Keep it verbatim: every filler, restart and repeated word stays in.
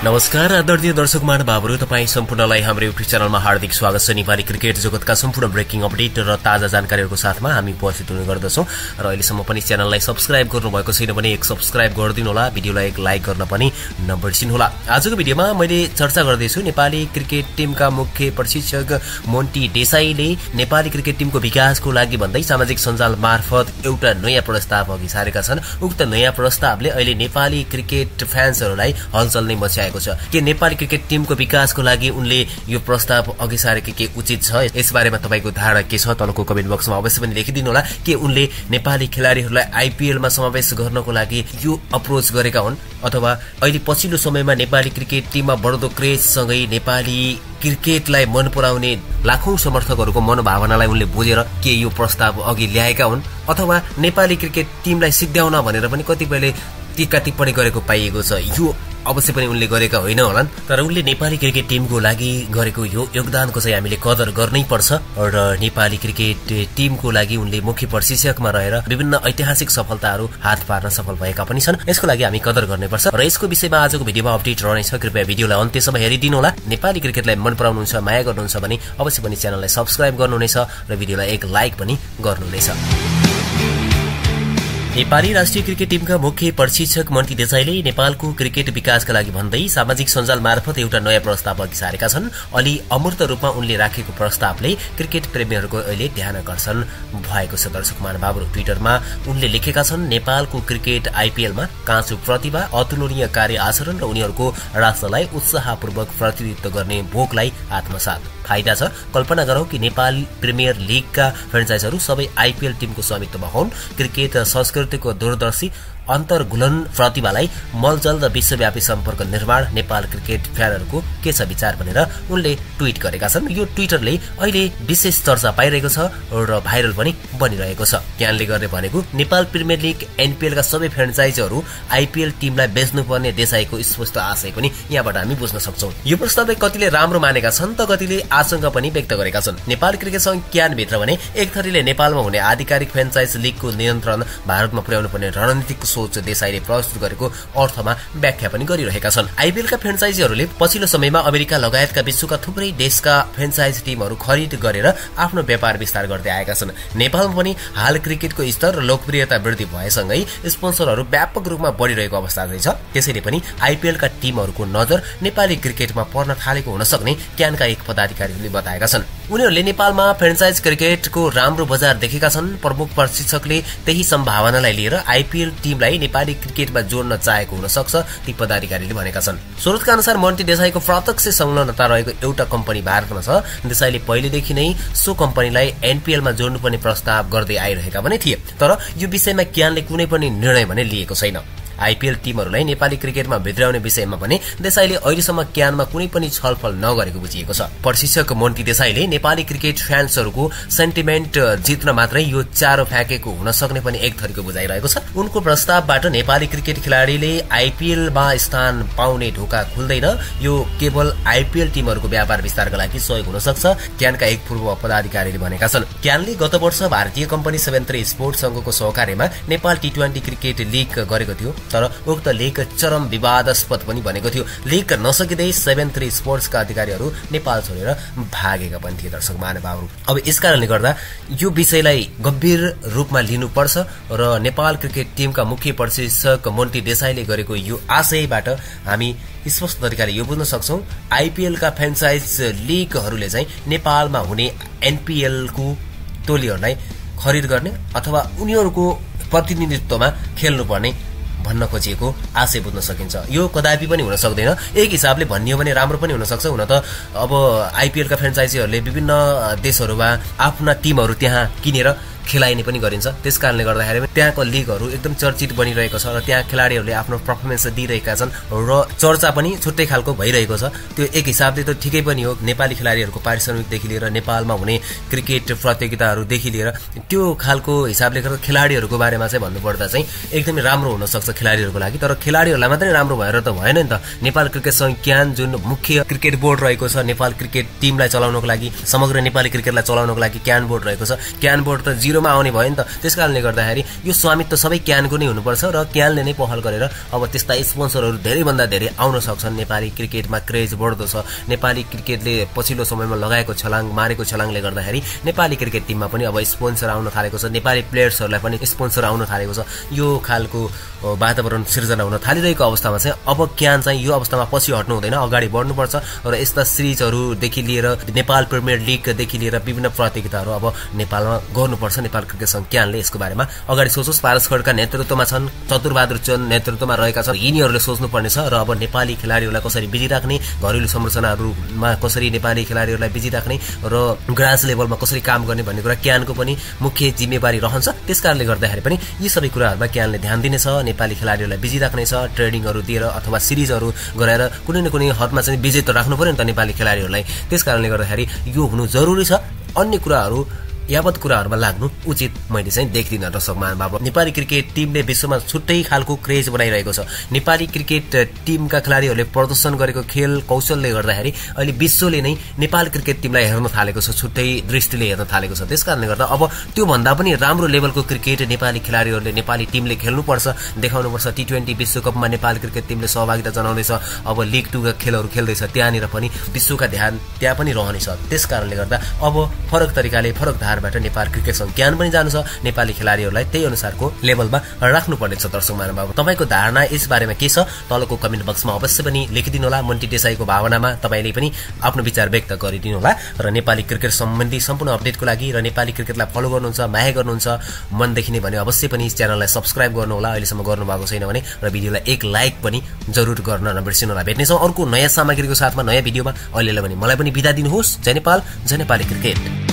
नमस्कार आदरणीय दर्शक महानुभावहरु, तपाई सम्पूर्णलाई हाम्रो युट्युब च्यानलमा हार्दिक स्वागत छ। नेपाली क्रिकेट जगतका सम्पूर्ण ब्रेकिङ अपडेट र ताजा जानकारीहरुको साथमा हामी उपस्थित हुने गर्दछौं र अहिलेसम्म पनि च्यानललाई सब्स्क्राइब गर्नुभएको छैन भने एक सब्स्क्राइब गरिदिनु होला, भिडियोलाई एक लाइक गर्न पनि नबिर्सिनु होला। आजको भिडियोमा मैले चर्चा गर्दै छु नेपाली क्रिकेट टिमका मुख्य प्रशिक्षक मोन्टी देसाईले नेपाली क्रिकेट टिमको विकासको लागि भन्दै सामाजिक सञ्जाल मार्फत एउटा नयाँ प्रस्ताव अघि सारेका छन्। उक्त नयाँ प्रस्तावले अहिले नेपाली क्रिकेट फ्यान्सहरुलाई हलचल नै मचाएको छ। के नेपाली क्रिकेट टिमको विकासको लागि उनले यो प्रस्ताव अघि सारेको के उचित छ, यसबारेमा तपाईको धारणा के छ तलको कमेन्ट बक्समा अवश्य पनि लेखिदिनु होला। के उनले नेपाली खेलाडीहरुलाई आईपीएल मा समावेश गर्नको लागि यो अप्रोच गरेका हुन् अथवा अहिले पछिल्लो समयमा नेपाली क्रिकेट टिममा बढ्दो क्रेज सँगै नेपाली क्रिकेटलाई मन पराउने लाखौं समर्थकहरुको मनोभावनालाई उनले बुझेर के यो प्रस्ताव अघि ल्याएका हुन् अथवा नेपाली क्रिकेट टिमलाई सिद्ध्याउन भनेर पनि कतिपयले टीका टिप्पणी गरेको पाइएको छ। यो अवश्य पनि उनले गरेका होइन होलान्, तर उनले नेपाली क्रिकेट टिमको लागि गरेको यो योगदानको चाहिँ हामीले कदर गर्नै पर्छ र नेपाली क्रिकेट टिमको लागि उनले मुख्य प्रशिक्षकमा रहेर विभिन्न ऐतिहासिक सफलताहरू हात पार्न सफल भएका पनि छन्। यसको लागि हामी कदर गर्नुपर्छ र यसको विषयमा आजको भिडियोमा अपडेट रहनेछ। कृपया भिडियोलाई अन्त्यसम्म हेरिदिनु होला। नेपाली क्रिकेटलाई मन पराउनुहुन्छ, माया गर्नुहुन्छ भने अवश्य पनि च्यानललाई सब्स्क्राइब गर्नुहुनेछ र भिडियोलाई एक लाइक पनि गर्नुहुनेछ। नेपाली राष्ट्रिय क्रिकेट टिमका मुख्य प्रशिक्षक मोन्टी देसाईले नेपालको क्रिकेट विकासका लागि भन्दै सामाजिक सञ्जाल मार्फत एउटा नयाँ प्रस्ताव अघि सारेका छन्। अलि अमूर्त रूपमा उनले राखेको प्रस्तावले क्रिकेट प्रेमीहरूको अहिले ध्यान आकर्षण भएको छ। दर्शक महानुभावहरु, ट्विटरमा उनले लेखेका छन्, नेपालको क्रिकेट आईपीएलमा काँचो प्रतिभा, अतुलनीय कार्य आचरण र उनीहरूको राष्ट्रलाई उत्साहपूर्वक प्रतिनिधित्व गर्ने भोकलाई आत्मसात फाइदा छ। कल्पना गरौं कि नेपाल प्रिमियर लीगका फ्रेन्चाइजहरू सबै आईपीएल टिमको स्वामित्वमा हुन्। क्रिकेट संस्कृतिको दूरदर्शी अन्तर्घुलन प्रतिभालाई मलजल र विश्वव्यापी सम्पर्क निर्माण नेपाल क्रिकेट फ्यानहरूको के छ विचार भनेर उनले ट्वीट गरेका छन्। यो ट्विटरले अहिले विशेष चर्चा पाइरहेको छ र भाइरल पनि बनिरहेको छ। क्यानले गर्ने भनेको नेपाल प्रिमियर लीग एनपीएल का सबै फ्रेन्चाइजहरू आईपीएल टिमलाई बेच्नुपर्ने देसाईको स्पष्ट आशय पनि यहाँबाट हामी बुझ्न सक्छौं। यो प्रस्तावलाई कतिले राम्रो मानेका छन् त कतिले आशंका पनि व्यक्त गरेका छन्। नेपाल क्रिकेट संघ क्यान भित्र भने एक थरीले नेपालमा हुने आधिकारिक फ्रेन्चाइज लीगको नियन्त्रण भारतमा पुर्याउनु पर्ने रणनीतिक सोच देसाईले प्रस्तुत गरेको अर्थमा व्याख्या पनि गरिरहेका छन्। आईपीएल का फ्रेन्चाइजीहरूले पछिल्लो समयमा अमेरिका लगायतका विश्वका थुप्रै देशका फ्रेन्चाइज टिमहरू खरिद गरेर आफ्नो व्यापार विस्तार गर्दै आएका छन्। नेपालमा पनि हाल क्रिकेटको स्तर र लोकप्रियता वृद्धि भएसँगै स्पोन्सरहरू व्यापक रूपमा बढिरहेको अवस्था छ। त्यसैले पनि आईपीएल का टिमहरूको नजर नेपाली क्रिकेटमा पर्न थालेको हुन सक्ने क्यानका एक पदाधिकारीले बताएका छन्। उनीहरूले नेपालमा फ्रेन्चाइज क्रिकेटको राम्रो बजार देखेका छन्। प्रमुख प्रशिक्षकले त्यही सम्भावनालाई लिएर आईपीएल टिमलाई नेपाली क्रिकेटमा जोड्न चाहेको हुन सक्छ, ती पदाधिकारीले भनेका छन्। स्रोतका अनुसार मोन्टी देसाईको प्रत्यक्ष संलग्नता रहेको एउटा कम्पनी भारतमा छ। देसाईले पहिलेदेखि नै सो कम्पनीलाई एनपीएलमा जोड्नुपर्ने प्रस्ताव गर्दै आइरहेका पनि थिए, तर यो विषयमा क्यानले कुनै पनि निर्णय भने लिएको छैन। आईपीएल टिमहरूलाई नेपाली क्रिकेटमा भित्राउने विषयमा भने देसाईले अहिलेसम्म क्यानमा कुनै पनि छलफल नगरेको बुझिएको छ। प्रशिक्षक मोन्टी देसाईले नेपाली क्रिकेट फ्यान्सहरूको सेन्टिमेन्ट जित्न मात्रै यो चारो फ्याँकेको हुन सक्ने पनि एक थरीको बुझाइरहेको छ। उनको प्रस्तावबाट नेपाली क्रिकेट खेलाडीले आईपीएलमा स्थान पाउने ढोका खुल्दैन। यो केवल आईपीएल टिमहरूको व्यापार विस्तारका लागि सहयोग हुन सक्छ, क्यानका एक पूर्व पदाधिकारीले भनेका छन्। क्यानले गत वर्ष भारतीय कम्पनी सेभेन थ्री स्पोर्ट्स संघको सहकार्यमा Nepal T twenty cricket league गरेको थियो, तर उक्त लीग चरम विवादास्पद पनि बनेको थियो। लीग नसकिँदै सेभेन थ्री स्पोर्ट्सका अधिकारीहरू नेपाल छोडेर भागेका पनि थिए। दर्शक महानुभावहरु, अब यस कारणले गर्दा यो विषयलाई गम्भीर रूपमा लिनुपर्छ र नेपाल क्रिकेट टिमका मुख्य प्रशिक्षक मोन्टी देसाईले गरेको यो आशयबाट हामी स्पष्ट तरिकाले यो बुझ्न सक्छौं, आईपीएल का फ्रेन्चाइज लीगहरूले चाहिँ नेपालमा हुने एनपीएल को टोलीहरूलाई खरिद गर्ने अथवा उनीहरूको प्रतिनिधित्वमा खेल्नुपर्ने भन्न खोजिएको आशय बुझ्न सकिन्छ। यो कदापि पनि हुन सक्दैन। एक हिसाबले भनियो भने राम्रो पनि हुन सक्छ। हुन त अब आईपीएल का फ्रेन्चाइजीहरूले विभिन्न देशहरूमा आफ्ना टिमहरू त्यहाँ किनेर खेलाइने पनि गरिन्छ। त्यसकारणले गर्दाखेरि त्यहाँको लीगहरू एकदम चर्चित बनिरहेको छ र त्यहाँ खेलाडीहरूले आफ्नो पर्फर्मेन्स दिइरहेका छन् र चर्चा पनि छुट्टै खालको भइरहेको छ। त्यो एक हिसाबले त ठिकै पनि हो। नेपाली खेलाडीहरूको पारिश्रमिकदेखि लिएर नेपालमा हुने क्रिकेट प्रतियोगिताहरूदेखि लिएर त्यो खालको हिसाबले गर्दा खेलाडीहरूको बारेमा चाहिँ भन्नुपर्दा चाहिँ एकदमै राम्रो हुन सक्छ खेलाडीहरूको लागि। तर खेलाडीहरूलाई मात्रै राम्रो भएर त भएन नि त। नेपाल क्रिकेट संघ क्यान जुन मुख्य क्रिकेट बोर्ड रहेको छ नेपाल क्रिकेट टिमलाई चलाउनको लागि, समग्र नेपाली क्रिकेटलाई चलाउनको लागि क्यान बोर्ड रहेको छ। क्यान बोर्ड त जिरोमा आउने भयो नि त। त्यसकारणले गर्दाखेरि यो स्वामित्व सबै क्यानको नै हुनुपर्छ र क्यानले नै पहल गरेर अब त्यस्ता स्पोन्सरहरू धेरैभन्दा धेरै आउन सक्छन्। नेपाली क्रिकेटमा क्रेज बढ्दो छ। नेपाली क्रिकेटले पछिल्लो समयमा लगाएको छलाङ मारेको छलाङले गर्दाखेरि नेपाली क्रिकेट टिममा पनि अब स्पोन्सर आउन थालेको छ। नेपाली प्लेयर्सहरूलाई पनि स्पोन्सर आउन थालेको छ। यो खालको वातावरण सिर्जना हुन थालिरहेको अवस्थामा चाहिँ अब क्यान चाहिँ यो अवस्थामा पछि हट्नु हुँदैन, अगाडि बढ्नुपर्छ र यस्ता सिरिजहरूदेखि लिएर नेपाल प्रिमियर लिगदेखि लिएर विभिन्न प्रतियोगिताहरू अब नेपालमा गर्नुपर्छ। नेपाल क्रिकेट सङ्घ क्यानले यसको बारेमा अगाडि सोचोस्। पारस खड्का नेतृत्वमा छन्, चतुरबहादुर चन्द नेतृत्वमा रहेका छन्। यिनीहरूले सोच्नुपर्ने छ र अब नेपाली खेलाडीहरूलाई कसरी बिजी राख्ने, घरेलु संरचनाहरूमा कसरी नेपाली खेलाडीहरूलाई बिजी राख्ने र ग्रास लेभलमा कसरी काम गर्ने भन्ने कुरा क्यानको पनि मुख्य जिम्मेवारी रहन्छ। त्यसकारणले गर्दाखेरि पनि यी सबै कुराहरूमा क्यानले ध्यान दिनेछ। नेपाली खेलाडीहरूलाई बिजी राख्नेछ, ट्रेनिङहरू दिएर अथवा सिरिजहरू गराएर कुनै न कुनै हदमा चाहिँ बिजी त राख्नु पर्यो नि त नेपाली खेलाडीहरूलाई। त्यसकारणले गर्दाखेरि यो हुनु जरुरी छ। अन्य कुराहरू यावत कुराहरूमा लाग्नु उचित मैले चाहिँ देख्दिनँ दर्शक महानुभाव। नेपाली क्रिकेट टिमले विश्वमा छुट्टै खालको क्रेज बनाइरहेको छ। नेपाली क्रिकेट टिमका खेलाडीहरूले प्रदर्शन गरेको खेल कौशलले गर्दाखेरि अहिले विश्वले नै नेपाल क्रिकेट टिमलाई हेर्न थालेको छ, छुट्टै दृष्टिले हेर्न थालेको छ। त्यसकारणले गर्दा अब त्योभन्दा पनि राम्रो लेभलको क्रिकेट नेपाली खेलाडीहरूले नेपाली टिमले खेल्नुपर्छ, देखाउनुपर्छ। टी ट्वेन्टी विश्वकपमा नेपाली क्रिकेट टिमले सहभागिता जनाउँदैछ। अब लिग टूका खेलहरू खेल्दैछ, त्यहाँनिर पनि विश्वका ध्यान त्यहाँ पनि रहनेछ। त्यसकारणले गर्दा अब फरक तरिकाले फरक बाट नेपाल क्रिकेट सङ्घ क्यान पनि जानु छ। नेपाली खेलाडीहरूलाई त्यही अनुसारको लेभलमा राख्नुपर्ने छ। दर्शक महानुभाव, तपाईँको धारणा यस बारेमा के छ तलको कमेन्ट बक्समा अवश्य पनि लेखिदिनु होला। मन्टी देसाईको भावनामा तपाईँले पनि आफ्नो विचार व्यक्त गरिदिनु होला। र नेपाली क्रिकेट सम्बन्धी सम्पूर्ण अपडेटको लागि र नेपाली क्रिकेटलाई फलो गर्नुहुन्छ, माया गर्नुहुन्छ मनदेखि नै भने अवश्य पनि यस च्यानललाई सब्सक्राइब गर्नु होला अहिलेसम्म गर्नुभएको छैन भने, र भिडियोलाई एक लाइक पनि जरुर गर्न नबिर्सिनु होला। भेट्नेछौँ अर्को नयाँ सामग्रीको साथमा नयाँ भिडियोमा। अहिलेलाई भने मलाई पनि बिदा दिनुहोस्। जय नेपाल, जय नेपाली क्रिकेट।